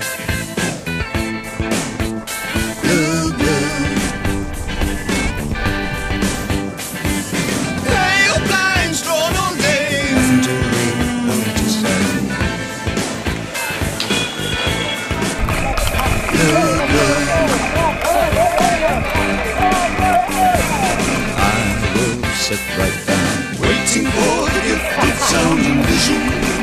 Blue, blue. Pale, blind, strong all day. Nothing to read, nothing to say. Blue, blue. I will sit right down, waiting for the gift of sound and vision.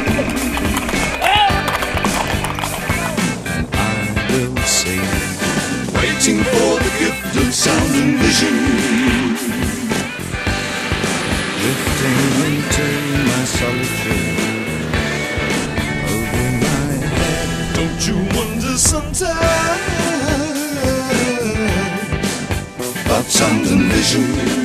And I will sing, waiting for the gift of sound and vision. Drifting into my solitude, over my head. Don't you wonder sometimes about sound and vision?